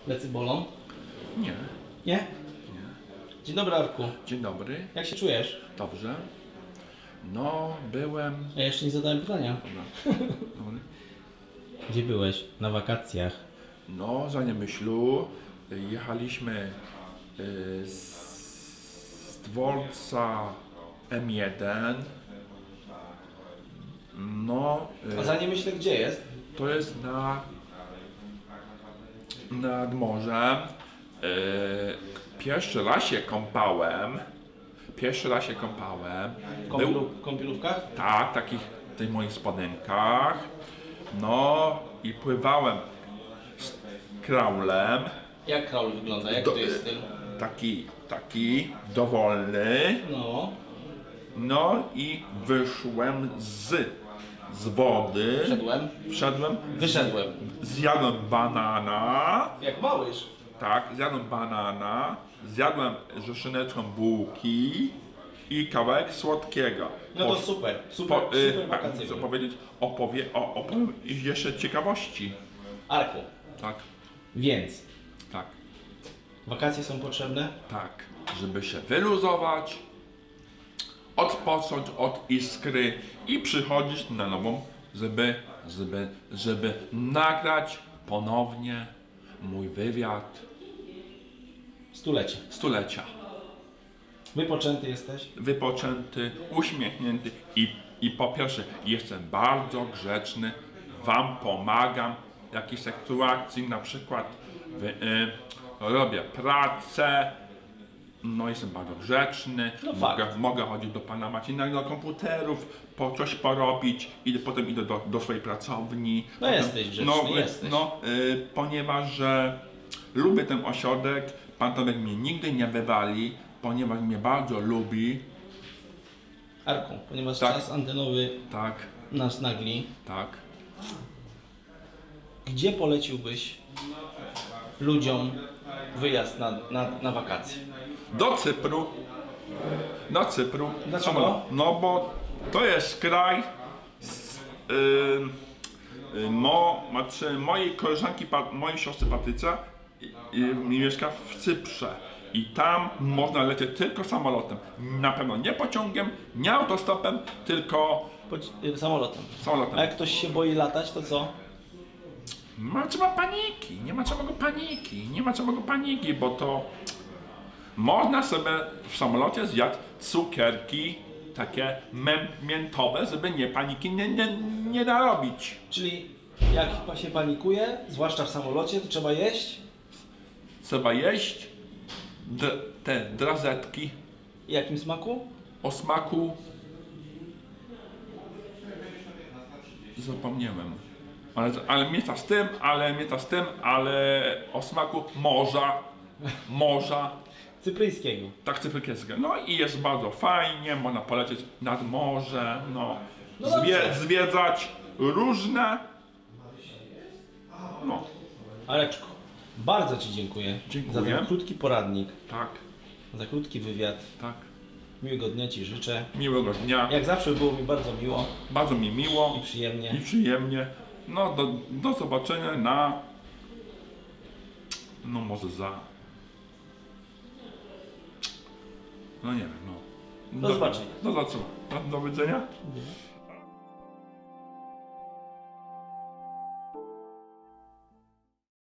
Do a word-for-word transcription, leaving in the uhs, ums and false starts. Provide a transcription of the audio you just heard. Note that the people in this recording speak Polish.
Plecy bolą? Nie. Nie? Nie. Dzień dobry, Arku. Dzień dobry. Jak się czujesz? Dobrze. No, byłem... Ja jeszcze nie zadałem pytania. Dobra. Dobry. Gdzie byłeś? Na wakacjach. No, za Niemyślu jechaliśmy y, z, z dworca M jeden. No, y, A za nie myślę, gdzie jest? to jest na nad morzem. Y, pierwszy raz się kąpałem. Pierwszy raz się kąpałem. W kąpielu, kąpielówkach? Tak, takich w tych moich spodenkach. No i pływałem z kraulem. Jak kraul wygląda? Jak Do- to jest styl? Taki, taki dowolny. No. No i wyszłem z, z wody. Wszedłem. Wszedłem. Wyszedłem. Zjadłem banana. Jak małyż. Tak, zjadłem banana. Zjadłem rzeszyneczką bułki i kawałek słodkiego. No to Po- super. Super, Po, y, super a, wakacje co były. powiedzieć? Opowie, o, opowiem jeszcze ciekawości. Arku, Tak, więc tak, wakacje są potrzebne? tak. Żeby się wyluzować, odpocząć od iskry i przychodzić na nową, żeby, żeby, żeby nagrać ponownie mój wywiad Stulecie. stulecia. Wypoczęty jesteś? Wypoczęty, uśmiechnięty i, i po pierwsze jestem bardzo grzeczny, wam pomagam w jakiejś sytuacji, na przykład w, y, robię pracę, no jestem bardzo grzeczny, No mogę, fakt. mogę chodzić do pana Marcina do komputerów, po coś porobić i potem idę do, do swojej pracowni. No potem, jesteś grzeczny, no, jesteś. No, y, ponieważ że lubię ten ośrodek, pan Tomek mnie nigdy nie wywali, ponieważ mnie bardzo lubi. Arku, ponieważ Tak. czas antenowy Tak, nas nagli, tak. gdzie poleciłbyś ludziom wyjazd na, na, na wakacje? Do Cypru. Do Cypru. Dlaczego? Czemu? No bo to jest kraj z, y, y, mo, znaczy mojej koleżanki, pa- mojej siostry Patrycja y, y, mieszka w Cyprze. I tam można lecieć tylko samolotem. Na pewno nie pociągiem, nie autostopem, tylko Poci- y, samolotem. samolotem. A jak ktoś się boi latać, to co? Nie ma trzeba paniki, nie ma trzeba go paniki, nie ma trzeba go paniki, bo to można sobie w samolocie zjadł cukierki takie mę- miętowe, żeby nie paniki nie, nie, nie narobić. Czyli jak się panikuje, zwłaszcza w samolocie, to trzeba jeść? Trzeba jeść d- te drazetki I jakim smaku? o smaku... Zapomniałem. Ale, ale mięta z tym, ale mięta z tym, ale o smaku morza, morza. Cypryjskiego. Tak cypryjskiego. No i jest bardzo fajnie, można polecieć nad morze, no, No zwie, dobrze. zwiedzać różne. No, Areczku, bardzo Ci dziękuję, Dziękuję. za ten krótki poradnik, tak, za krótki wywiad. tak. Miłego dnia Ci życzę. Miłego dnia. Jak zawsze było mi bardzo miło Bardzo mi miło i przyjemnie. i przyjemnie. No, do, do zobaczenia na... No może za... No nie wiem, no. Do zobaczenia. Do, do, do, do widzenia.